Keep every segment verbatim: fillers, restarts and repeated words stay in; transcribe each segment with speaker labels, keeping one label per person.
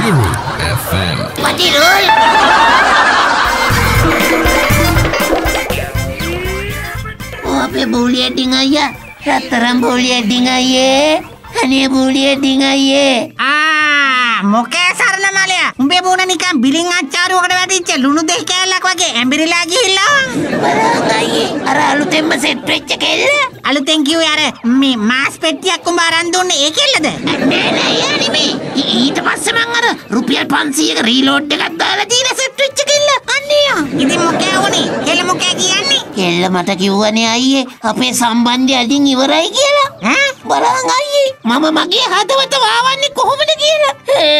Speaker 1: Biru F M.
Speaker 2: Patirul. Oh, apa boleh dengar ya? Rataran boleh dengar ya? Hanya boleh dengar ya?
Speaker 3: Ah, මොකේ සරණ මලයා. උඹේ මූණ නිකන් බිලින් අච්චාරුවකට වැටිච්ච ලුණු දෙහි කෑල්ලක් වගේ ඇඹරිලා ගිහිල්ලා.
Speaker 2: බලන්න අයියේ. අර අලුතෙන්ම සෙට් වෙච්ච කෙල්ල.
Speaker 3: අලුතෙන් කිව්වේ අර මේ මාස් පෙට්ටියක් උඹ අරන් දුන්නේ ඒ කෙල්ලද?
Speaker 2: නෑ නෑ යා නෙමෙයි. ඊට පස්සේ මං අර රුපියල් පන්සීයක රීලෝඩ් එකක් දාලා දීලා සෙට් වෙච්ච කෙල්ල. අන්නේ යා.
Speaker 3: ඉතින් මොකෑ වුනේ? කෙල්ල මොකෑ කියන්නේ?
Speaker 2: කෙල්ල මට කිව්වනේ අයියේ අපේ සම්බන්ධය අදින් ඉවරයි කියලා.
Speaker 3: ඈ?
Speaker 2: බලන්න අයියේ. මම මගේ හදවත වාවන්නේ කොහොමද කියලා.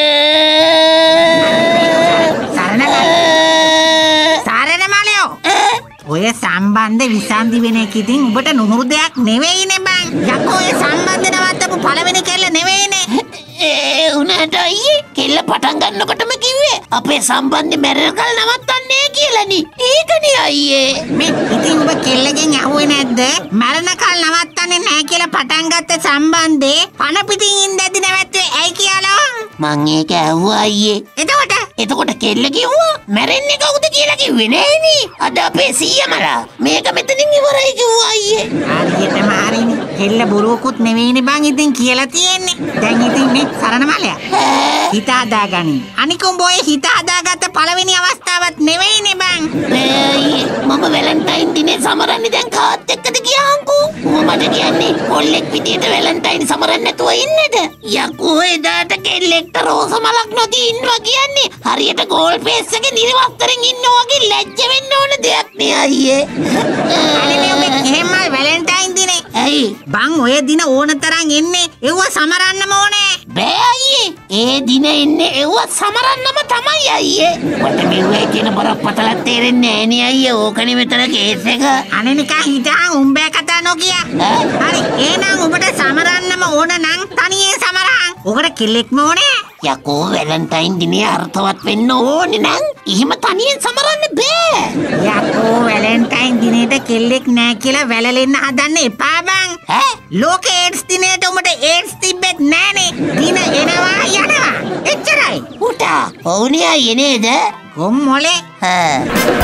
Speaker 3: සරණ සරණ මලයෝ. ඔය සම්බන්ධ විසන්දි වෙන එක ඉතින් උඹට නුහුරු දෙයක් නෙවෙයිනේ බං. යකෝ ඔය සම්බන්ධ නවත්තපු පළවෙනි කෙල්ල නෙවෙයිනේ.
Speaker 2: ඒ උනාට අයියේ කෙල්ල පටන් ගන්නකොටම කිව්වේ අපේ සම්බන්ධය මැරෙනකල් නවත්තන්නේ කියලානේ. ඒකනේ අයියේ.
Speaker 3: මේ ඉතින් ඔබ කෙල්ලගෙන් අහුවේ නැද්ද? මරණකල් නවත්තන්නේ නැහැ කියලා පටන් ගත්ත සම්බන්ධේ පණ පිටින් ඉඳද්දි නැවැත්තුවේ ඇයි කියලා?
Speaker 2: මං ඒක ඇහුවා අයියේ.
Speaker 3: එතකොට
Speaker 2: එතකොට කෙල්ල කිව්වා මැරෙන්නේ කවුද කියලා කිව්වේ නෑනේ. අද අපේ සීයමලා මේක මෙතනින් ඉවරයි කිව්වා අයියේ.
Speaker 3: හරියටම හරිනේ. කෙල්ල බොරුවකුත් නෙවෙයිනේ බං ඉතින් කියලා තියෙන්නේ. දැන් ඉතින් මේ සරණ මලයා හිත හදාගනි. අනික උඹ ඔය හිත හදාගත්ත පළවෙනි අවස්ථාවක් නෙවෙයිනේ බං.
Speaker 2: නෑ අයියේ මම වැලන්ටයින් දිනේ සමරන්නේ දැන් කාත් එක්කද ගියාන්කෝ. උඹ මට කියන්නේ කොල්ලෙක් විදියට වැලන්ටයින් සමරන්න නැතුව ඉන්නද? යකෝ එදාට කෙල්ලෙක්ට රෝස මලක් නොදී ඉන්නවා කියන්නේ හරියට ගෝල් පේස් එකේ නිර්වස්තරෙන් ඉන්නවා වගේ ලැජ්ජ වෙන්න ඕන දෙයක් නේ අයියේ.
Speaker 3: අනේ මේ ඔබ එහෙම වැලන්ටයින් දිනේ.
Speaker 2: ඇයි?
Speaker 3: බං ඔය දින ඕන තරම් එන්නේ එව්ව සමරන්නම ඕනේ.
Speaker 2: බෑ අයියේ. ඒ දින එන්නේ එව්ව සමරන්නම තමයි අයියේ. මට මෙව්වේ කියන බරපතල තේරෙන්නේ නෑ නේ අයියේ. ඕකනේ මෙතන කේස් එක.
Speaker 3: අනේ නිකන් හිතාන් උඹේ කතා නොකිය. හරි එහෙනම් ඔබට සමරන්නම ඕන නම් තනියෙන් සමරන්. ඔකට කෙල්ලෙක්ම ඕනේ.
Speaker 2: යකෝ වැලන්ටයින් දිනේ අර්ථවත් වෙන්න ඕනේ නම් එහෙම තනියෙන් සමරන්න බෑ.
Speaker 3: යකෝ වැලන්ටයින් දිනේට කෙල්ලෙක් නෑ කියලා වැළලෙන්න හදන්න එපා බං.
Speaker 2: ඈ
Speaker 3: ලෝක ඒඩ්ස් දිනේට උඹට ඒඩ්ස් තිබෙත් නෑනේ. දින එනවා යනවා. එච්චරයි.
Speaker 2: උටා ඔවුනේ අයියේ නේද?
Speaker 3: කොම් මොලේ.
Speaker 2: හා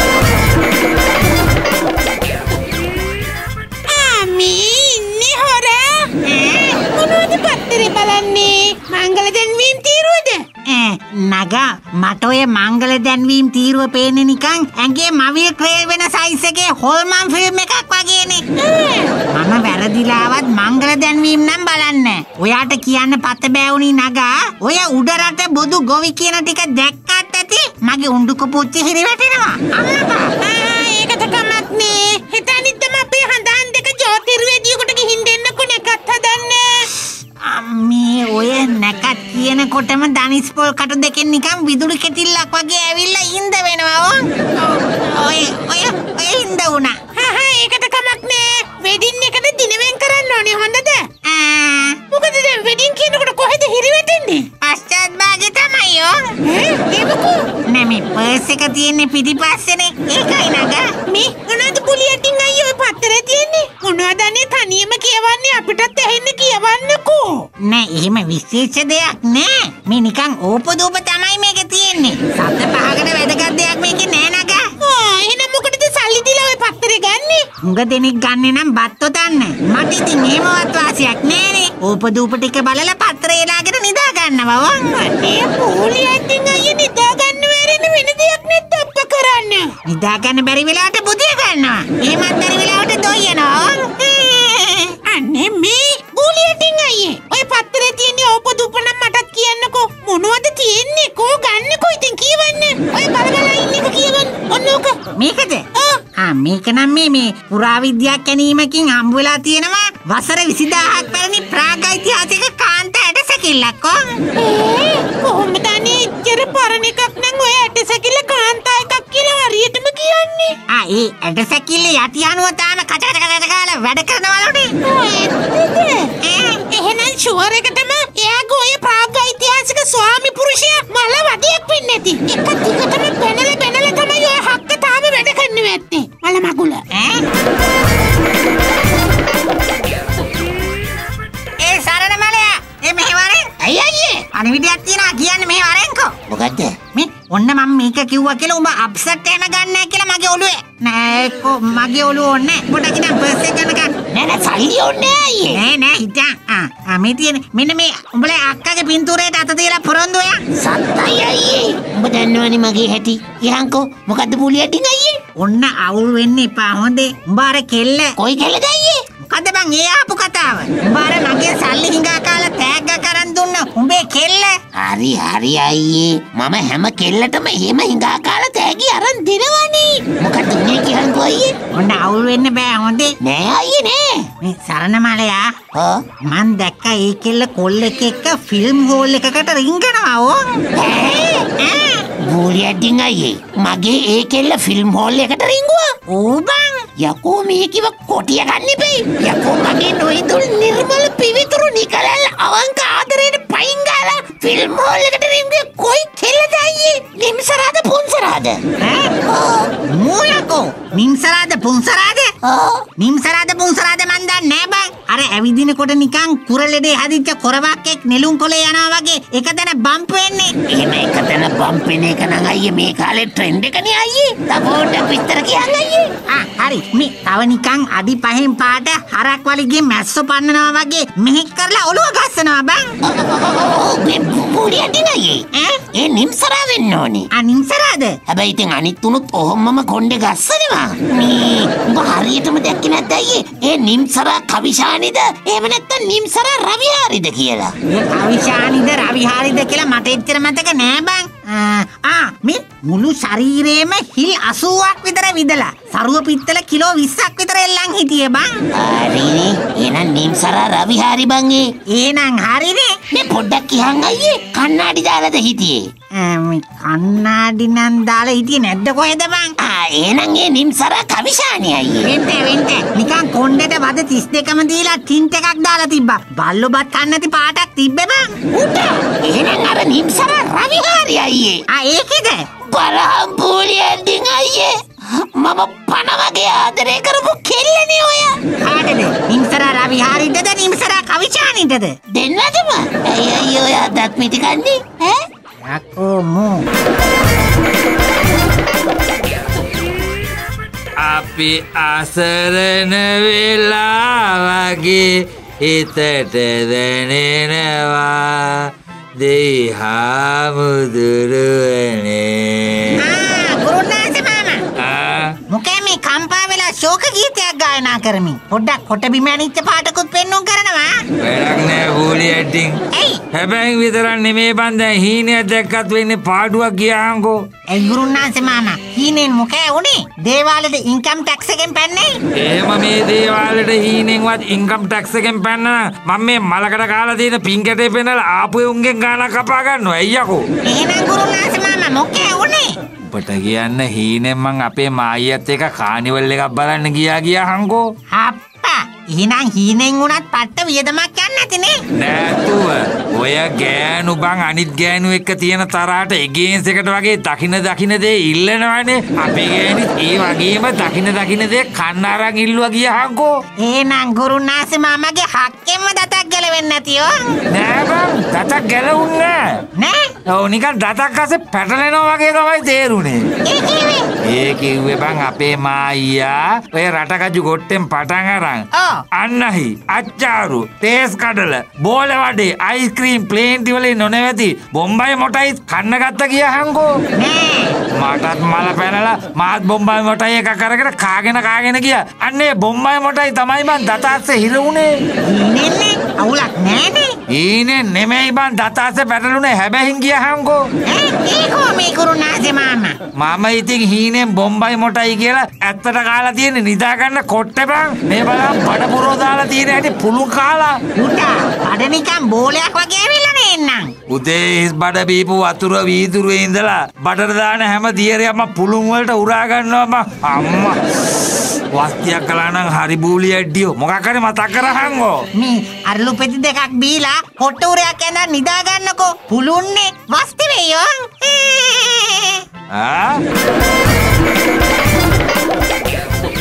Speaker 3: අමී හොරා. මොනවද පත්තරේ බලන්නේ? මංගල දැන්වීම් තීරුවද? ඈ නගා මට ඔය මංගල දැන්වීම් තීරුව පේන්නේ නිකන් ඇඟේ මවිල් ක්‍රේල් වෙන සයිස් එකේ හොල්මන් ෆිල්ම් එකක් වගේනේ. මම වැරදිලාවත් මංගල දැන්වීම් නම් බලන්නේ. ඔයාට කියන්න පත බෑවුනි නගා. ඔය උඩ රට බොදු ගොවි කියන ටික දැක්කත් ඇති මගේ උණ්ඩුක පුච්චි හිරි වැටෙනවා. අම්මා ආ ඒකට කමක් නේ. හිතනිද්දම අපේ හඳාන් දෙක ජෝතිර්වේදියෙකුට ගිහින් දෙන්නකො නැකත් හදන්නේ. අම්මේ ඔය නැකත් කියනකොටම දනිස් පොල් කටු දෙකෙන් නිකන් විදුලි කෙටිල්ලක් වගේ ඇවිල්ලා ඉඳ වෙනවා. ඔය ඔය ඔය ඉඳ උනා. හා හා ඒකට කමක් නෑ. වෙඩින් එකට දිනවෙන් කරන්න ඕනේ හොඳද? ආ මොකද දැන් වෙඩින් කියනකොට කොහෙද හිරි වැටෙන්නේ? පශ්චාත් භාගේ තමයි යෝ. ඈ ඒකෝ නෑ මේ පර්ස් එක තියෙන්නේ පිටිපස්සේනේ. ඒකයි නගා. මේ මොනවද පුලියටින් අයියෝ පත්තරේ තියෙන්නේ? මොනවද අනේ තනියම කියවන්නේ අපිටත් ඇහෙන්න කියවන්නකෝ. නෑ එහෙම විශේෂ දෙයක් නෑ. මේ නිකන් ඕපදූප තමයි මේක තියෙන්නේ. සද්ද පහකට වැදගත් දෙයක් මේකේ නෑ නගා. ආ එහෙනම් මොකටද සල්ලි දීලා ඔය පත්තරේ ගන්නෙ? උඟ දෙනෙක් ගන්නෙ නම් බත් ඔතන්න. මට ඉතින් එහෙමවත් වාසියක් නෑනේ. ඕපදූප ටික බලලා පත්තරේ ලාගෙන නිදා ගන්නවා වන්. අනේ පොලියටින් අයියේ නිදා ගන්න වෙරෙන වෙන දෙයක් නැද්ද අප්ප කරන්න? නිදා ගන්න බැරි වෙලාවට බුදිය ගන්නවා. එහෙමත් බැරි වෙලාවට දොයනවා. අනේ මේ පොලියටින් අයියේ ඔය පත්තරේ තියෙන ඕපදූප නම් මටත් කියන්නකෝ. මොනවද තියෙන්නේ? කෝ ගන්නකෝ ඉතින් කියවන්න. ඔය බල බල ඉන්න එක කියවන්න. ඔන්නෝක. මේකද? ආ මේක නම් මේ මේ පුරාවිද්‍යා කැණීමකින් හම්බ වෙලා තියෙනවා වසර විසිදාහක් පැරණි ප්‍රාග් ඓතිහාසික කාන්ත ඇටසැකිල්ලක් කො. ඒ කොහොමද අනේ ඉච්චර පරණ එකක් නම් ඔය ඇටසැකිල්ල කාන්තා එකක් කියලා හරියටම කියන්නේ? ආ ඒ ඇටසැකිල්ල යටි අණුව තාම කච කච කච කාලා වැඩ කරනවලුනේ. ඒ එහෙනම් ෂුවර් එකටම එයාගේ ඔය ප්‍රාග් ඓතිහාසික ස්වාමි පුරුෂයා මල වදියක් වෙන්නේ නැති. එක දිගටම බැනලා බැනලා තමයි ඔය හක්ක තාම වැඩ කරන්නේ නැත්තේ. මල මගුල. ඈ ඒ සරණ මලයා ඒ මෙහෙවරේ
Speaker 2: අයියේ
Speaker 3: අනිවිඩයක් තියෙනවා කියන්නේ මේ වරෙන්කෝ.
Speaker 2: මොකද්ද?
Speaker 3: මේ ඔන්න මම මේක කිව්වා කියලා උඹ අප්සෙට් එහෙම ගන්න නැහැ කියලා මගේ ඔළුවේ. නෑ එක්කෝ මගේ ඔළුව ඕනේ. පොඩක් ඉතින් පර්ස් එක ගන්නකම්.
Speaker 2: නෑ නෑ සල්ලි ඕනේ අයියේ.
Speaker 3: නෑ නෑ හිටන්. ආ ආ මේ තියෙන මෙන්න මේ උඹලා අක්කගේ පින්තූරයට අත තියලා පොරොන්දු වෙලා.
Speaker 2: සත්තයි අයියේ. උඹ දන්නවනේ මගේ හැටි. යහන්කෝ මොකද්ද පුලියටින් අයියේ?
Speaker 3: ඔන්න අවුල් වෙන්න එපා හොඳේ. උඹ අර කෙල්ල
Speaker 2: කොයි කෙල්ලද අයියේ?
Speaker 3: මොකද බං ඒ ආපු කතාව? උඹ අර මගේ සල්ලි හිඟා කාලා තෑග්ග කරන් දුන්න උඹේ කෙල්ල.
Speaker 2: හරි හරි අයියේ. මම හැම කෙල්ලටම එහෙම හිඟා කාලා තෑගි අරන් දෙනවනේ. මොකද්ද මේ කියහන්කෝ අයියේ?
Speaker 3: ඔන්න අවුල් වෙන්න බෑ හොඳේ.
Speaker 2: නෑ අයියේ නෑ.
Speaker 3: මේ සරණ මලයා
Speaker 2: ආ
Speaker 3: මන් දැක්කා ඒ කෙල්ල කොල්ලෙක් එක්ක ෆිල්ම් හෝල් එකකට රින්ගනවා ඕන්.
Speaker 2: ඈ පුලියටින් අයියේ. මගේ ඒ කෙල්ල ෆිල්ම් හෝල් එකට රින්ගුවා.
Speaker 3: ඕ බං
Speaker 2: යකෝ මේ කිව කොටිය ගන්න එපේ. යකෝ මගේ නොයිතුල් නිර්මල පිවිතුරු නිකලල් අවංක ආදරයට පයින් ගාලා ෆිල්ම් හෝල් එකට රින්ගුවේ කොයි කෙල්ලද අයියේ? නිම්සරාද පුන්සරාද?
Speaker 3: ඈ මූයකෝ නිම්සරාද පුන්සරාද?
Speaker 2: ආ
Speaker 3: නිම්සරාද පුන්සරාද මන් දන්නේ නෑ බං. අර ඇවිදිනකොට නිකන් කුරලෙඩේ හදිච්ච කොරවක්ෙක් නෙළුම් කොලේ යනවා වගේ එක තැන බම්ප් වෙන්නේ.
Speaker 2: එහෙම එක තැන බම්ප් වෙන එක නම් අයියේ මේ කාලේ ට්‍රෙන්ඩ් එකනේ අයියේ. තපෝට විස්තර කියන්න අයියේ.
Speaker 3: ආ හරි මේ තව නිකන් අඩි පහෙන් පාට හරක් වලිගේ මැස්සෝ පන්නනවා වගේ මෙහෙක් කරලා ඔළුව ගස්සනවා බං.
Speaker 2: මේ පුලියටින් අයියේ.
Speaker 3: ඈ
Speaker 2: ඒ නිම්සරා වෙන්න ඕනේ.
Speaker 3: ආ නිම්සරාද?
Speaker 2: හැබැයි ඉතින් අනිත් උනුත් ඔහොමම කොණ්ඩේ ගස්සනවා. මේ උඹ හරියටම දැක්කේ නැද්ද අයියේ? ඒ නිම්සරා කවිශානිද එහෙම නැත්නම් නිම්සරා රවිහාරිද කියලා?
Speaker 3: ඒ කවිශානිද රවිහාරිද කියලා මට එච්චර මතක නෑ බං. ආ මේ මුළු ශරීරේම හිල් අසූවක් විතර විදලා සරුව පිත්තල කිලෝ විස්සක් විතර එල්ලන් හිටියේ බං.
Speaker 2: හරිනේ. එහෙනම් නිම්සරා රවිහාරි බං ඒ.
Speaker 3: එහෙනම් හරිනේ.
Speaker 2: මේ පොඩ්ඩක් කියහන් අයියේ. කන්නාඩි දාලාද හිටියේ?
Speaker 3: මේ කන්නාඩි නම් දාලා හිටියේ නැද්ද කොහෙද බං?
Speaker 2: ආ එහෙනම් ඒ නිම්සරා කවිශානි අයියේ.
Speaker 3: වෙන්ට වෙන්ට නිකන් කොණ්ඩේට වද තිස් දෙකම දීලා ටින්ට් එකක් දාලා තිබ්බා. බල්ලෝ බත් කන්න නැති පාටක් තිබ්බේ බං.
Speaker 2: උට. එහෙනම් අර නිම්සරා රවිහාරි අයියේ.
Speaker 3: ආ ඒකද?
Speaker 2: බලහන් පුලියටින් අයියේ. මම පණ වගේ ආදරය කරපු කෙල්ලනේ ඔය.
Speaker 3: කාටද? නිම්සරා රවිහාරිදද නිම්සරා කවිශානිදද?
Speaker 2: දෙන්නටම. ඇයි අයියේ ඔය අදත් මිටි කන්නේ? ඈ?
Speaker 3: යකෝ මෝ.
Speaker 1: අපි අසරණ වෙලා වගේ හිතට දැනෙනවා දෙයි හාමුදුරුවනේ.
Speaker 3: ආ ගුරුනාථ මාමා.
Speaker 1: ආ
Speaker 3: මොකෑ මේ කම්පා වෙලා ශෝක ගීතයක් ගායනා කරමින් පොඩ්ඩක් කොට බිම ඇනිච්ච පාටකුත් පෙන්නුම් කරනවා.
Speaker 1: වැඩක් නෑ පුලියටින්.
Speaker 3: එයි
Speaker 1: හැබැයි විතරක් නෙමේ බන් දැන් හීනයක් දැක්කත් වෙන්නේ පාඩුවක් ගියාංකෝ.
Speaker 3: ඒ ගුරුනාථ මාමා හීනෙන් මොකෑ උනේ? දේවාලෙට ඉන්කම් ටැක්ස් එකෙන් පැන්නේ?
Speaker 1: එහෙම මේ දේවාලෙට හීනෙන්වත් ඉන්කම් ටැක්ස් එකෙන් පැන්න මම මේ මලකට කාලා තියෙන පින්කටේ පෙන්නලා ආපු උන්ගෙන් ගානක් කපා ගන්නවා අයියකෝ.
Speaker 3: එහෙනම් ගුරුනාථ මාමා මොකෑ උනේ?
Speaker 1: ඔබට කියන්න හීනෙන් මං අපේ මායියත් එක කානිවල් එකක් බලන්න ගියා ගියාහංකෝ.
Speaker 3: අප්පා එහෙනම් හීනෙන් උනත් පට්ට වියදමක් යන්නේ නැතිනේ.
Speaker 1: නෑතුව ඔය ගෑනු බං අනිත් ගෑනු එක්ක තියෙන තරහට එගේන්ස් එකට වගේ දකින දකින දේ ඉල්ලනවනේ. අපේ ගෑනිත් ඒ වගේම දකින දකින දේ කන්න අරන් ඉල්ලුවා ගියාහංකෝ.
Speaker 3: එහෙනම් ගුරුනාථ මාමාගේ හක්කෙන්ම දතක් ගැලවෙන්නේ නැතියෝ.
Speaker 1: නෑ බං දතක් ගැලවුන්නේ
Speaker 3: නෑ?
Speaker 1: ඔව් නිකන් දතක් අස්සේ පැටලෙනවා වගේ තමයි තේරුනේ.
Speaker 3: ඒ කිව්වේ?
Speaker 1: ඒ කිව්වේ බං අපේ මායියා ඔය රටකජු ගොට්ටෙන් පටන් අරන්
Speaker 3: ඔව්.
Speaker 1: අන්නහි අච්චාරු තේස් කඩල බෝල වඩේ අයිස්ක්‍රීම් ප්ලේන්ටි වලින් නොනැවති බොම්බයි මොටයි කන්න ගත්ත ගියාහංකෝ.
Speaker 3: නෑ.
Speaker 1: මටත් මල පැනලා මාත් බොම්බයි මොටයි එකක් අරගෙන කාගෙන කාගෙන ගියා. අන්නේ බොම්බයි මොටයි තමයි බං දතාස්සේ හිර උනේ.
Speaker 3: නෙන්නේ අවුලක් නෑනේ.
Speaker 1: ඊනේ නෙමෙයි බං දතාස්සේ පැටලුනේ හැබැයින් ගියාහංකෝ.
Speaker 3: ඈ ඒකෝ මේ ගුරුනාථ මාමා.
Speaker 1: මම ඉතින් හීනෙන් බොම්බයි මොටයි කියලා ඇත්තට කාලා තියෙන්නේ නිදා ගන්න කොට්ටේ බං. මේ බලන්න බඩ පුරෝ දාලා තියෙන හැටි පුළුන් කාලා.
Speaker 3: උටා බඩ නිකන් බෝලයක් වගේ ඇවිල්ලා නේන්නම්.
Speaker 1: උදේ හිස් බඩ බීපු වතුර වීදුරුවේ ඉඳලා බඩට දාන හැම දියරයක්ම පුළුන් වලට උරා ගන්නවා බං. අම්මා වස්තියක් කළා නම් හරි බූලි ඇඩ්ඩියෝ මොකක් හරි මතක් කරහංගෝ.
Speaker 3: මේ අරලු පෙති දෙකක් බීලා හොට්ට උරයක් ඇඳන් නිදා ගන්නකෝ. පුළුන්නේ වස්ති වෙයෝ.
Speaker 1: ආ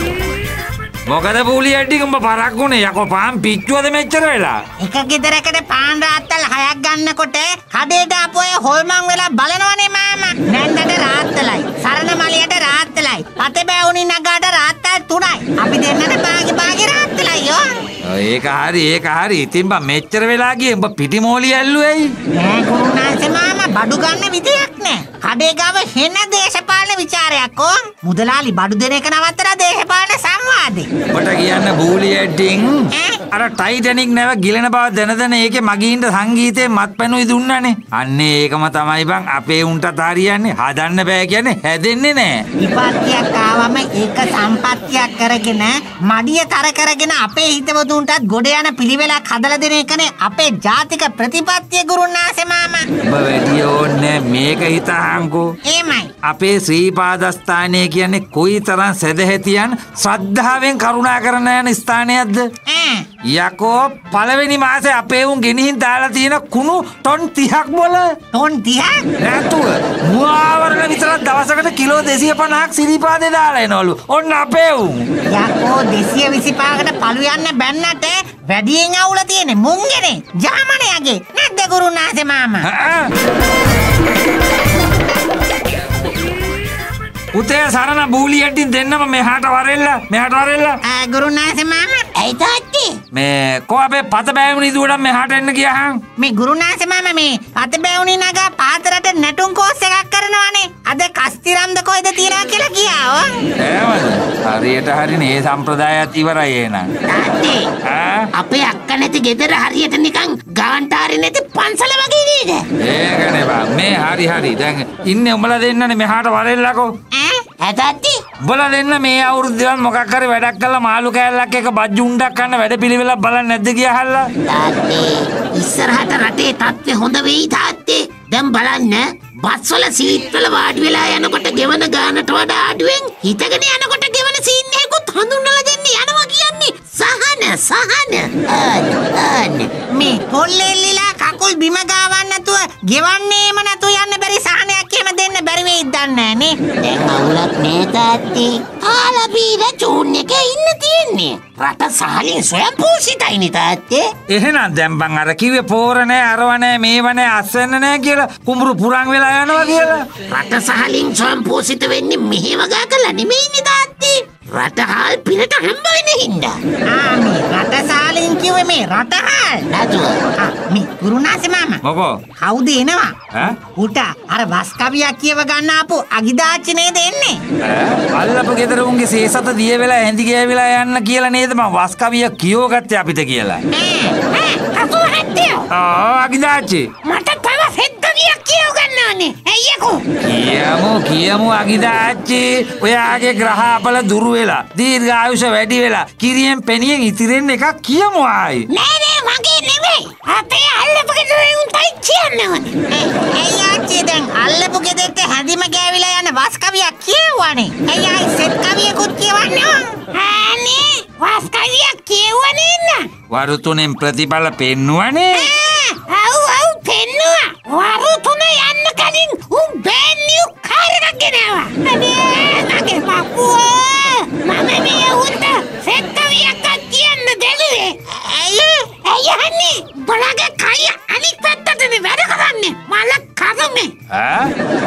Speaker 1: මොකද බූලි ඇඩ්ඩි උඹ පරක්කුනේ යකෝ පාන් පිච්චුවද මෙච්චර වෙලා?
Speaker 3: එක ගෙදරකට පාන් රාත්තල් හයක් ගන්නකොට කඩේට ආපු අය හොල්මන් වෙලා බලනවනේ මාමා. නැන්දට රාත්තලයි, සරණ මලියට රාත්තලයි, පතේ බෑවුනි නගාට රාත්තල් තුනයි. අපි දෙන්නට බාගේ බාගේ රාත්තලයි යෝ.
Speaker 1: ඒක හරි ඒක හරි. ඉතින් බා මෙච්චර වෙලා ගියේ උඹ පිටිමෝලි ඇල්ලුවේයි.
Speaker 3: නෑ ගුරුනාන්සේ මාමා බඩු ගන්න විදියක් නෑ. කඩේ ගාව හෙන දේශපාලන විචාරයක් ඕ. මුදලාලි බඩු දෙන එක නවත්තලා දේශපාලන සංවාදේ.
Speaker 1: ඔබට කියන්න බූලි ඇඩ්ඩින් අර ටයිටැනික් නැව ගිලෙන බව දැන දැන ඒකේ මගීන්ට සංගීතේ මත්පැනුයි දුන්නානේ. අන්නේ ඒකම තමයි බං අපේ උන්ටත් හරියන්නේ. හදන්න බෑ කියන්නේ හැදෙන්නේ නෑ.
Speaker 3: විපත්තියක් ආවම ඒක සම්පත්තියක් කරගෙන මඩිය තර කරගෙන අපේ හිතවතුන්ටත් ගොඩ යන පිළිවෙලක් හදලා දෙන එකනේ අපේ ජාතික ප්‍රතිපත්තිය ගුරුනාන්සේ මාමා.
Speaker 1: ඔබ වැඩි ඕනේ මේක හිතහන්කෝ.
Speaker 3: එමයි.
Speaker 1: අපේ ශ්‍රීපාදස්ථානය කියන්නේ කොයිතරම් සැදැහැතියන් ශ්‍රද්ධාවෙන් කරුණා කරන යන ස්ථානයක්ද? යකෝ පළවෙනි මාසේ අපේ උන් ගෙනිහින් දාලා තියෙන කුණු ටොන් තිහක් බොල.
Speaker 3: ටොන් තිහක්?
Speaker 1: නැතුව මුවාවරණ විතරක් දවසකට කිලෝ දෙසිය පනහක් සිරිපාදේ දාලා එනවලු. ඔන්න අපේ උන්.
Speaker 3: යකෝ දෙසිය විසිපහකට පළු යන්න බැන්නට වැඩියෙන් අවුල තියෙන්නේ මුංගනේ. ජාමණයාගේ නැද්ද ගුරුනාන්සේ මාමා?
Speaker 1: පුතේ සරණ බූලි ඇඩ්ඩින් දෙන්නම මෙහාට වරෙල්ල මෙහාට වරෙල්ල.
Speaker 3: ආ ගුරුනාන්සේ මාමා. ඇයි තාත්තේ?
Speaker 1: මේ කො අපේ පත බෑවුනි දුවඩම් මෙහාට එන්න ගියාහන්.
Speaker 3: මේ ගුරුනාන්සේ මාමා මේ පත බෑවුනි නගා පාතරට නැටුම් කෝස් එකක් කරනවානේ. අද කස්තිරම්ද කොයිද තියනවා කියලා කියාවෝ.
Speaker 1: එහෙමද? හරියට හරිනේ ඒ සම්ප්‍රදායත් ඉවරයි එහෙනම්.
Speaker 2: තාත්තේ
Speaker 1: ආ
Speaker 2: අපේ අක්කා නැති ගෙදර හරියට නිකන් ගාන්ටාරි නැති පන්සල වගේ නේද?
Speaker 1: ඒකනේ බා මේ හරි හරි දැන් ඉන්නේ උඹලා දෙන්නනේ මෙහාට වරෙල්ලකෝ.
Speaker 2: ඈ තාත්තේ
Speaker 1: උඹලා දෙන්න මේ අවුරුද්දේවත් මොකක් හරි වැඩක් කළා මාළු කෑල්ලක් එක බජ්ජු උණ්ඩක් කන්න වැඩ පිළිවෙලක් බලන්නේ නැද්ද කියහල්ලා?
Speaker 2: තාත්තේ ඉස්සරහට රටේ තත්ත්වය හොඳ වෙයි තාත්තේ. දැන් බලන්න බස්වල සීට් වල වාඩි වෙලා යනකොට ගෙවන ගානට වඩා අඩුවෙන් හිටගෙන යනකොට ගෙවන සීන් එකකුත් හඳුන්වලා දෙන්න යනවා කියන්නේ සහන සහන. අන්න අන්න
Speaker 3: මේ පොල්ලෙල්ලිලා කකුල් බිම ගාවන්න නැතුව ගෙවන්නේම නැතුව යන්න බැරි සහනයක් එහෙම දෙන්න බැරි වෙයිද දන්නේ නේ.
Speaker 2: දැන් අවුලක් නෑ තාත්තේ. කාලා බීලා චූන් එකේ ඉන්න තියෙන්නේ. රට සහලින් ස්වයංපෝෂිතයිනේ තාත්තේ.
Speaker 1: එහෙනම් දැන් බං අර කිව්වේ පෝර නෑ අරව නෑ මේව නෑ අස්වැන්න නෑ කියලා කුඹුරු පුරන් වෙලා යනවා කියලා.
Speaker 2: රට සහලින් ස්වයංපෝෂිත වෙන්නේ මෙහෙම ගා කළා නෙමෙයිනේ තාත්තේ. රටහල් පිනට හම්බ වෙන හින්දා.
Speaker 3: ආ මේ රටසාලින් කිව්වේ මේ රටහල්.
Speaker 2: නතුව.
Speaker 3: ආ මේ ගුරුනාන්සේ මාමා.
Speaker 1: මොකෝ?
Speaker 3: කවුද එනවා?
Speaker 1: ඈ?
Speaker 3: උට අර වස් කවියක් කියව ගන්න ආපු අගිදාච්චි නේද එන්නේ?
Speaker 1: ඈ? අල්ලපු ගෙදර උන්ගේ සේසත දිය වෙලා ඇඳි ගෑවිලා යන්න කියලා නේද මම වස් කවිය කියෝගත්තේ අපිට කියලා.
Speaker 3: ඈ ඈ අතු හැද්දෝ.
Speaker 1: ආ අගිදාච්චි.
Speaker 3: මට තව හෙද්දවියක් කියව ගන්න ඕනේ. අයියකෝ.
Speaker 1: කියමු කියමු අගිදාච්චි. ඔයාගේ ග්‍රහපල දුරු වෙලා දීර්ඝ ආයුෂ වැඩි වෙලා කිරියෙන් පෙනියෙන් ඉතිරෙන්න එකක් කියමු ආයි.
Speaker 3: නෑ නෑ මගේ නෙමෙයි. අපේ අල්ලපු ගෙදර උන්ටයි කියන්න ඕනේ. ඇයි ආච්චි දැන් අල්ලපු ගෙදරට හැදිම ගෑවිලා යන වස් කවියක් කියවන්නේ. ඇයි ආයි සෙත් කවියකුත් කියවන්නේ? අනේ වස් කවියක් කියවන්නේ නෑ.
Speaker 1: වරු තුනෙන් ප්‍රතිඵල පෙන්නුවනේ.
Speaker 3: ආව් ආව් පෙන්නුවා. වරු තුන යන්න කලින් උන් බෑන් නිව් කාර් එකක් ගෙනාවා. අනේ මගේ පපුවා. මම මේ උන්ට සෙත් කවියක් කියන්න දෙන්නේ. ඇයි ඇයි අහන්නේ? බලගේ කය අනිත් පැත්තටනේ වැඩ කරන්නේ. මල කරුමේ.
Speaker 1: ඈ?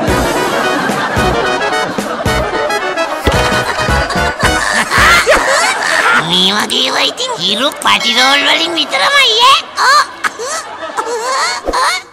Speaker 2: මේ වගේ ඒවා ඉතින් හිරු පටිරෝල් වලින් විතරමයි ඈ.